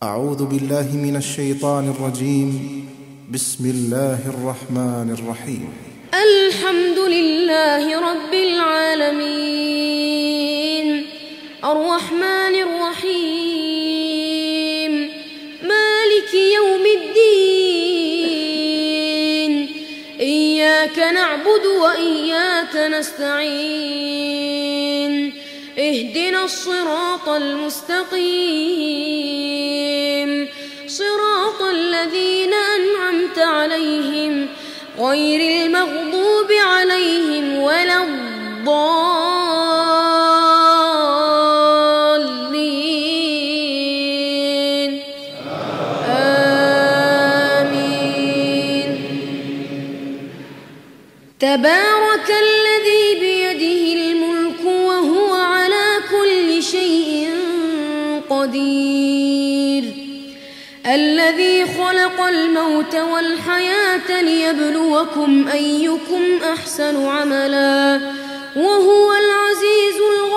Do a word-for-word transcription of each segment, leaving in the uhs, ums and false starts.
أعوذ بالله من الشيطان الرجيم. بسم الله الرحمن الرحيم. الحمد لله رب العالمين، الرحمن الرحيم، مالك يوم الدين، إياك نعبد وإياك نستعين، اهدنا الصراط المستقيم، صراط الذين أنعمت عليهم غير المغضوب عليهم ولا الضالين. آمين. تبارك الذي بيده الملك وهو على كل شيء قدير، الذي خلق الموت والحياة ليبلوكم أيكم أحسن عملا وهو العزيز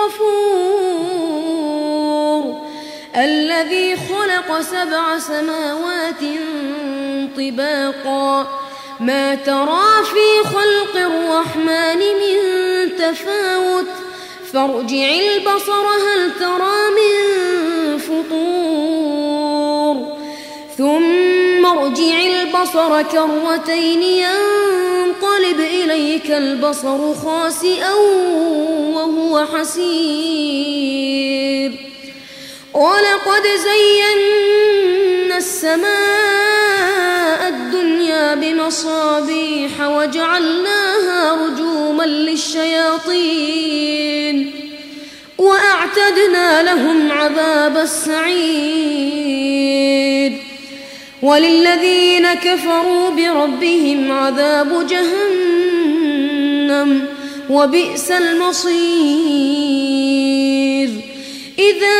الغفور، الذي خلق سبع سماوات طباقا ما ترى في خلق الرحمن من تفاوت فارجع البصر هل ترى من فطور ثم ارجع البصر كرتين ينقلب إليك البصر خاسئا وهو حسير، ولقد زينا السماء الدنيا بمصابيح وجعلناها رجوما للشياطين وأعتدنا لهم عذاب السعير، وللذين كفروا بربهم عذاب جهنم وبئس المصير. إذا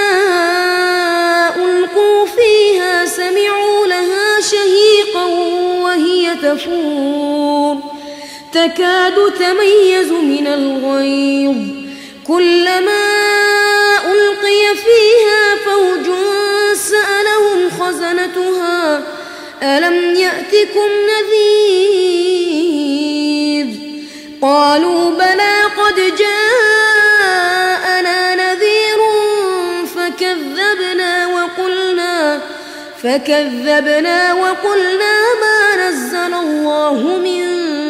ألقوا فيها سمعوا لها شهيقا وهي تفور تكاد تميز من الغيظ، كلما ألقي فيها فوج سألهم خزنتها ألم يأتكم نذير، قالوا بلى قد جاءنا نذير فكذبنا وقلنا فكذبنا وقلنا ما نزل الله من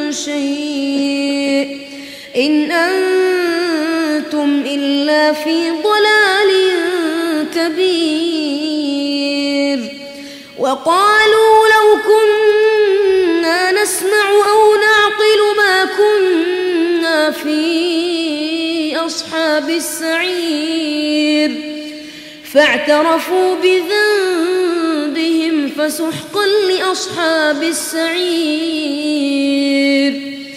شيء إن أنتم إلا في ضلال كبير، وقالوا لو كنا نسمع أو نعقل ما كنا في أصحاب السعير، فاعترفوا بذنبهم فسحقا لأصحاب السعير.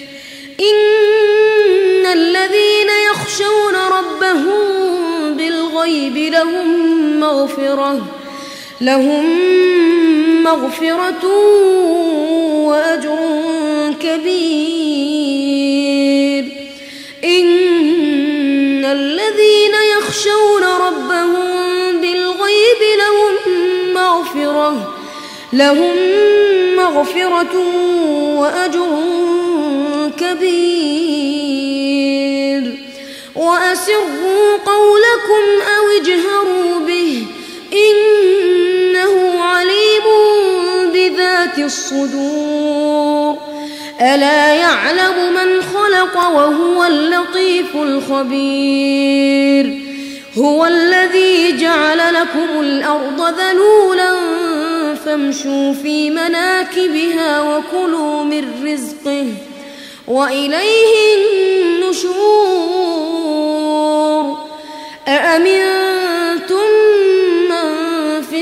إن الذين يخشون ربهم بالغيب لهم مغفرة لهم مغفرة وأجر كبير. إن الذين يخشون ربهم بالغيب لهم مغفرة لهم مغفرة وأجر كبير. وأسروا قولكم أو اجهروا به إنه عليم بذات الصدور، ألا يعلم من خلق وهو اللطيف الخبير. هو الذي جعل لكم الأرض ذلولا فامشوا في مناكبها وكلوا من رزقه وإليه النشور. أأمنتم من في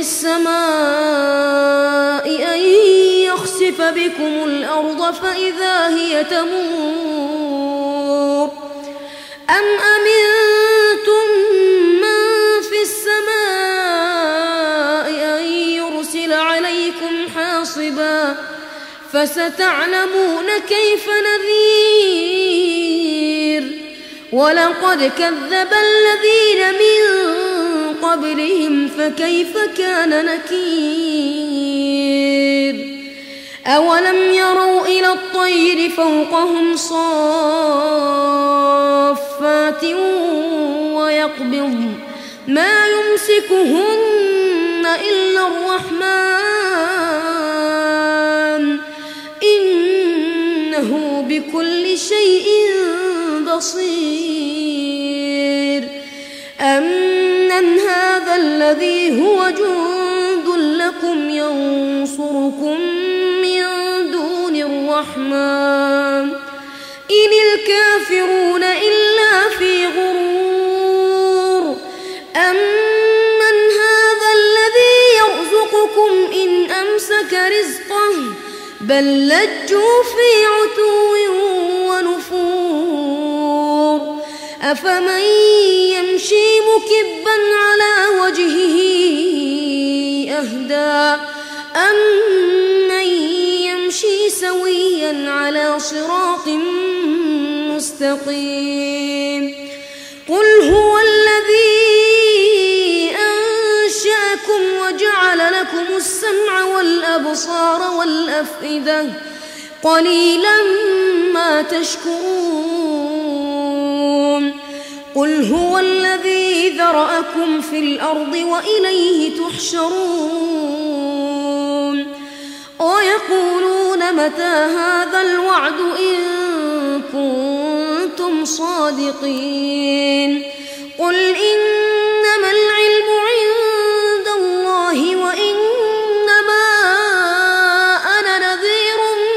السماء أن يخسف بكم الأرض فإذا هي تمور، أم أمنتم من في السماء أن يرسل عليكم حاصبا فستعلمون كيف نذير. ولقد كذب الذين من قبلهم فكيف كان نكير أولم يروا إلى الطير فوقهم صافات ويقبضن ما يمسكهن إلا الرحمن إنه بكل شيء بصير أمن هذا الذي هو جند لكم ينصركم من دون الرحمن إن الكافرون إلا في غرور أمن هذا الذي يرزقكم إن أمسك رزقه بل لجوا في عتو ونفور أفمن يمشي مكبا على وجهه أهدى أمن يمشي سويا على صراط مستقيم قل هو الذي أنشأكم وجعل لكم السمع والأبصار والأفئدة قليلا ما تشكرون قل هو الذي ذرأكم في الأرض وإليه تحشرون ويقولون متى هذا الوعد إن كنتم صادقين قل إنما العلم عند الله وإنما أنا نذير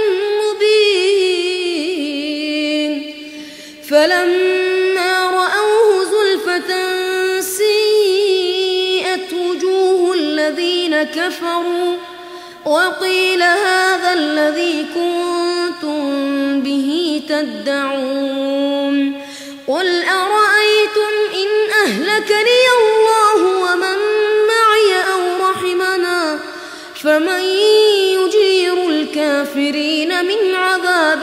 مبين فلما رأوه زلفة سيئت وجوه الذين كفروا وقيل هذا الذي كنتم به تدعون قل أرأيتم إن أهلكني الله ومن معي أو رحمنا فمن يجير الكافرين من عذاب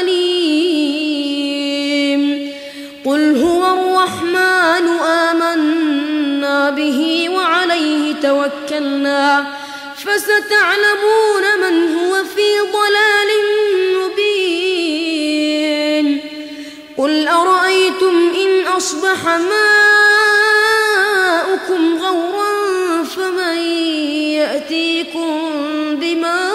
أليم قل هو الرحمن آمنا به وعليه توكلنا فستعلمون من هو في ضلال مبين قل أرأيتم إن أصبح ماؤكم غورا فمن يأتيكم بماء